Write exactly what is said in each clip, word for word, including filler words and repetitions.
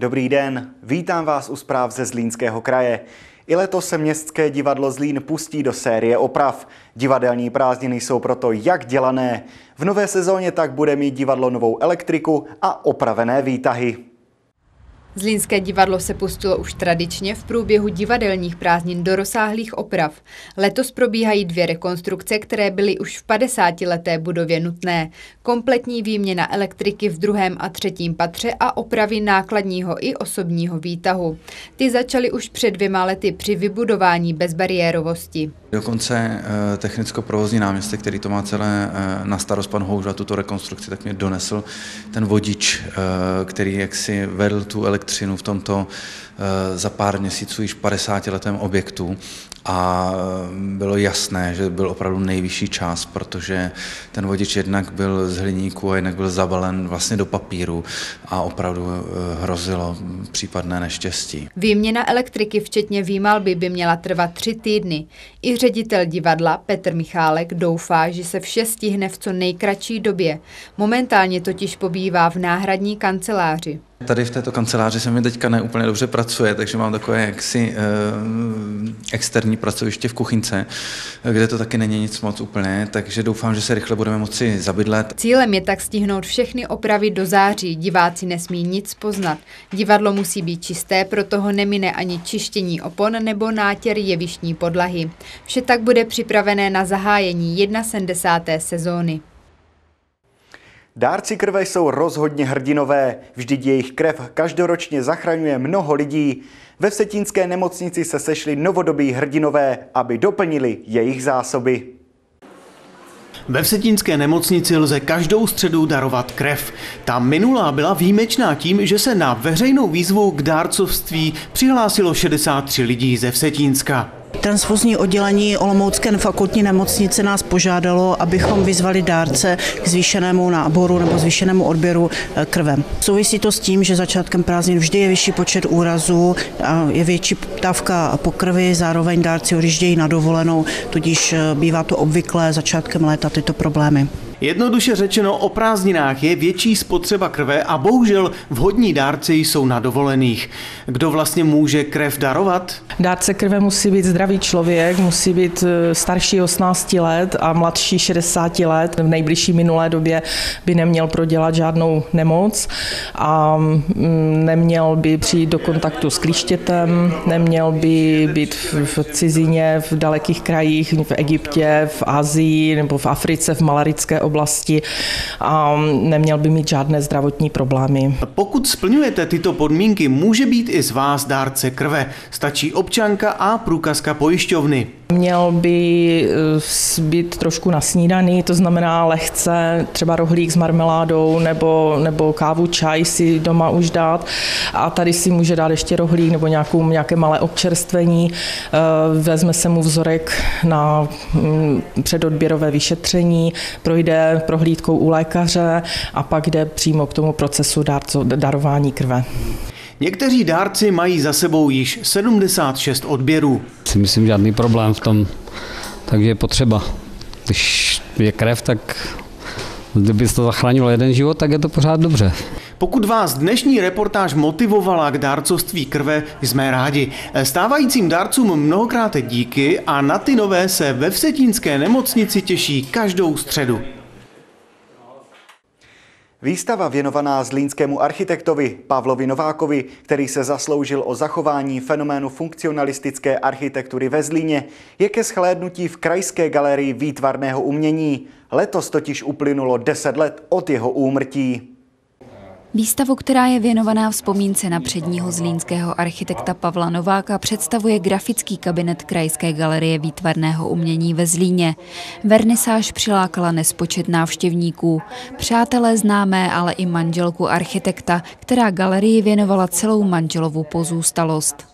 Dobrý den, vítám vás u zpráv ze Zlínského kraje. I letos se Městské divadlo Zlín pustí do série oprav. Divadelní prázdniny jsou proto jak dělané. V nové sezóně tak bude mít divadlo novou elektriku a opravené výtahy. Zlínské divadlo se pustilo už tradičně v průběhu divadelních prázdnin do rozsáhlých oprav. Letos probíhají dvě rekonstrukce, které byly už v padesátileté budově nutné. Kompletní výměna elektriky v druhém a třetím patře a opravy nákladního i osobního výtahu. Ty začaly už před dvěma lety při vybudování bezbariérovosti. Dokonce technicko-provozní náměstek, který to má celé na starost, pan Houža, tuto rekonstrukci, tak mě donesl ten vodič, který jaksi vedl tu elektřinu v tomto za pár měsíců již padesátiletém objektu. A bylo jasné, že byl opravdu nejvyšší čas, protože ten vodič jednak byl z hliníku a jednak byl zabalen vlastně do papíru a opravdu hrozilo případné neštěstí. Výměna elektriky včetně výmalby by měla trvat tři týdny. I ředitel divadla Petr Michálek doufá, že se vše stihne v co nejkratší době. Momentálně totiž pobývá v náhradní kanceláři. Tady v této kanceláři se mi teďka neúplně dobře pracuje, takže mám takové jaksi eh, externí pracoviště v kuchynce, kde to taky není nic moc úplně, takže doufám, že se rychle budeme moci zabydlet. Cílem je tak stihnout všechny opravy do září, diváci nesmí nic poznat. Divadlo musí být čisté, proto ho nemine ani čištění opon nebo nátěr jevištní podlahy. Vše tak bude připravené na zahájení sedmdesáté první sezóny. Dárci krve jsou rozhodně hrdinové, vždyť jejich krev každoročně zachraňuje mnoho lidí. Ve vsetínské nemocnici se sešli novodobí hrdinové, aby doplnili jejich zásoby. Ve vsetínské nemocnici lze každou středu darovat krev. Ta minulá byla výjimečná tím, že se na veřejnou výzvu k dárcovství přihlásilo šedesát tři lidí ze Vsetínska. Transfuzní oddělení Olomoucké fakultní nemocnice nás požádalo, abychom vyzvali dárce k zvýšenému náboru nebo zvýšenému odběru krve. Souvisí to s tím, že začátkem prázdnin vždy je vyšší počet úrazů, je větší poptávka po krvi, zároveň dárci odjíždějí na dovolenou, tudíž bývá to obvyklé začátkem léta tyto problémy. Jednoduše řečeno, o prázdninách je větší spotřeba krve a bohužel vhodní dárci jsou na dovolených. Kdo vlastně může krev darovat? Dárce krve musí být zdravý člověk, musí být starší osmnáct let a mladší šedesát let. V nejbližší minulé době by neměl prodělat žádnou nemoc a neměl by přijít do kontaktu s klíštětem, neměl by být v cizině, v dalekých krajích, v Egyptě, v Asii nebo v Africe, v malarické oblasti. oblasti a neměl by mít žádné zdravotní problémy. Pokud splňujete tyto podmínky, může být i z vás dárce krve. Stačí občanka a průkazka pojišťovny. Měl by být trošku nasnídaný, to znamená lehce, třeba rohlík s marmeládou nebo, nebo kávu, čaj si doma už dát a tady si může dát ještě rohlík nebo nějakou, nějaké malé občerstvení. Vezme se mu vzorek na předodběrové vyšetření, projde prohlídkou u lékaře a pak jde přímo k tomu procesu dárco, darování krve. Někteří dárci mají za sebou již sedmdesát šest odběrů. Si myslím, žádný problém v tom, takže je potřeba. Když je krev, tak kdyby to zachránilo jeden život, tak je to pořád dobře. Pokud vás dnešní reportáž motivovala k dárcovství krve, jsme rádi. Stávajícím dárcům mnohokrát díky a na ty nové se ve vsetínské nemocnici těší každou středu. Výstava věnovaná zlínskému architektovi Pavlovi Novákovi, který se zasloužil o zachování fenoménu funkcionalistické architektury ve Zlíně, je ke shlédnutí v Krajské galerii výtvarného umění. Letos totiž uplynulo deset let od jeho úmrtí. Výstavu, která je věnovaná vzpomínce na předního zlínského architekta Pavla Nováka, představuje grafický kabinet Krajské galerie výtvarného umění ve Zlíně. Vernisáž přilákala nespočet návštěvníků. Přátelé známé, ale i manželku architekta, která galerii věnovala celou manželovu pozůstalost.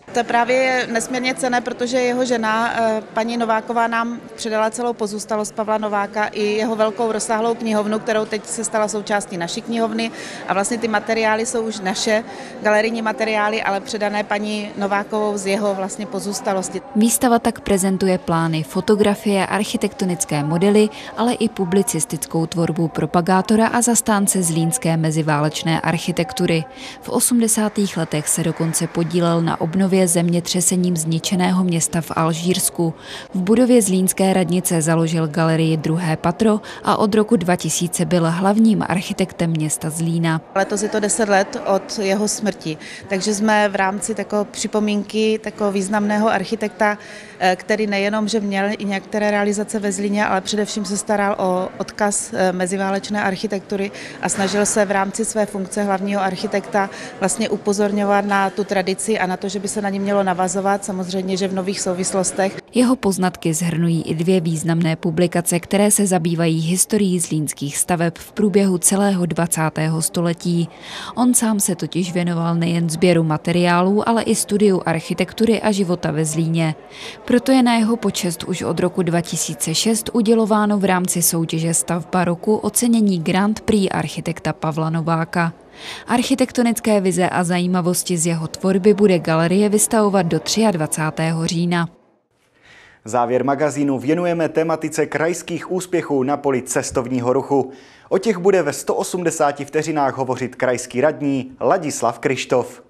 To právě je nesmírně cenné, protože jeho žena, paní Nováková, nám předala celou pozůstalost Pavla Nováka i jeho velkou rozsáhlou knihovnu, kterou teď se stala součástí naší knihovny. A vlastně ty materiály jsou už naše galerijní materiály, ale předané paní Novákovou z jeho vlastně pozůstalosti. Výstava tak prezentuje plány, fotografie, architektonické modely, ale i publicistickou tvorbu propagátora a zastánce zlínské meziválečné architektury. V osmdesátých letech se dokonce podílel na obnově zemětřesením zničeného města v Alžírsku. V budově zlínské radnice založil galerii Druhé patro a od roku dva tisíce byl hlavním architektem města Zlína. Letos je to deset let od jeho smrti, takže jsme v rámci takové připomínky takového významného architekta, který nejenom, že měl i některé realizace ve Zlíně, ale především se staral o odkaz meziválečné architektury a snažil se v rámci své funkce hlavního architekta vlastně upozorňovat na tu tradici a na to, že by se na ní mělo navazovat, samozřejmě, že v nových souvislostech. Jeho poznatky shrnují i dvě významné publikace, které se zabývají historií zlínských staveb v průběhu celého dvacátého století. On sám se totiž věnoval nejen sběru materiálů, ale i studiu architektury a života ve Zlíně. Proto je na jeho počest už od roku dva tisíce šest udělováno v rámci soutěže Stavba roku ocenění Grand Prix architekta Pavla Nováka. Architektonické vize a zajímavosti z jeho tvorby bude galerie vystavovat do dvacátého třetího října. Závěr magazínu věnujeme tematice krajských úspěchů na poli cestovního ruchu. O těch bude ve sto osmdesáti vteřinách hovořit krajský radní Ladislav Kryštof.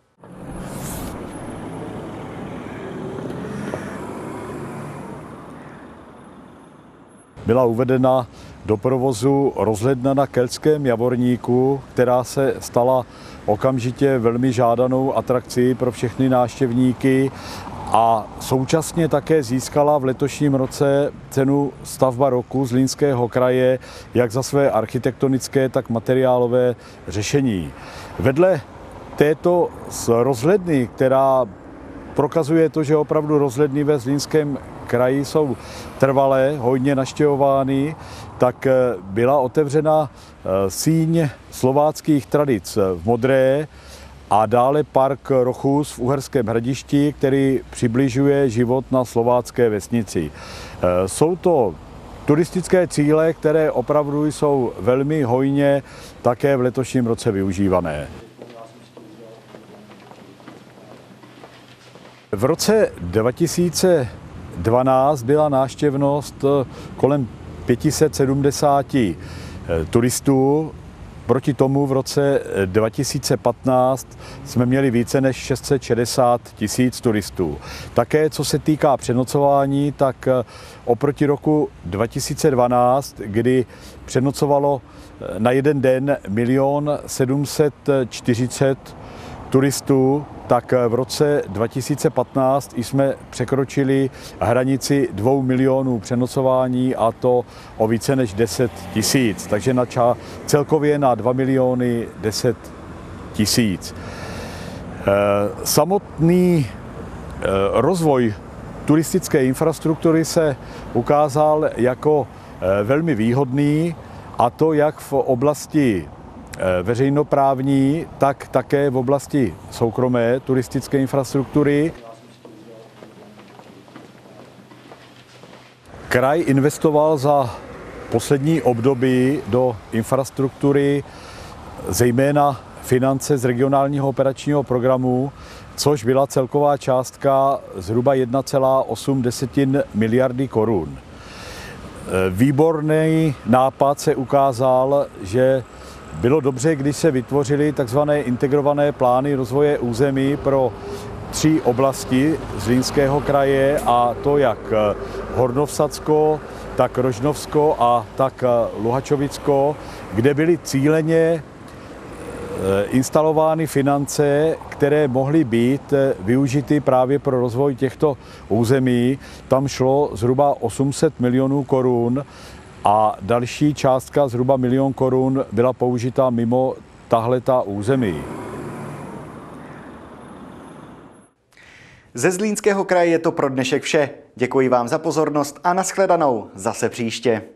Byla uvedena do provozu rozhledna na Keltském Javorníku, která se stala okamžitě velmi žádanou atrakcí pro všechny návštěvníky a současně také získala v letošním roce cenu Stavba roku Zlínského kraje jak za své architektonické, tak materiálové řešení. Vedle této rozhledny, která prokazuje to, že opravdu rozhledny ve Zlínském kraji jsou trvalé, hojně navštěvovány, tak byla otevřena síň slováckých tradic v Modré a dále park Rochus v Uherském Hradišti, který přibližuje život na slovácké vesnici. Jsou to turistické cíle, které opravdu jsou velmi hojně také v letošním roce využívané. V roce dva tisíce dvanáct byla návštěvnost kolem pět set sedmdesát turistů. Proti tomu v roce dva tisíce patnáct jsme měli více než šest set šedesát tisíc turistů. Také co se týká přenocování, tak oproti roku dva tisíce dvanáct, kdy přenocovalo na jeden den milion sedm set čtyřicet turistů, tak v roce dva tisíce patnáct jsme překročili hranici dvou milionů přenocování a to o více než deset tisíc, takže na ča, celkově na dva miliony deset tisíc. Samotný rozvoj turistické infrastruktury se ukázal jako velmi výhodný, a to jak v oblasti veřejnoprávní, tak také v oblasti soukromé turistické infrastruktury. Kraj investoval za poslední období do infrastruktury zejména finance z regionálního operačního programu, což byla celková částka zhruba jedna celá osm miliardy korun. Výborný nápad se ukázal, že bylo dobře, když se vytvořily tzv. Integrované plány rozvoje území pro tři oblasti Zlínského kraje, a to jak Hornovsadsko, tak Rožnovsko a tak Luhačovicko, kde byly cíleně instalovány finance, které mohly být využity právě pro rozvoj těchto území. Tam šlo zhruba osm set milionů korun a další částka zhruba milion korun byla použita mimo tahleta území. Ze Zlínského kraje je to pro dnešek vše. Děkuji vám za pozornost a nashledanou zase příště.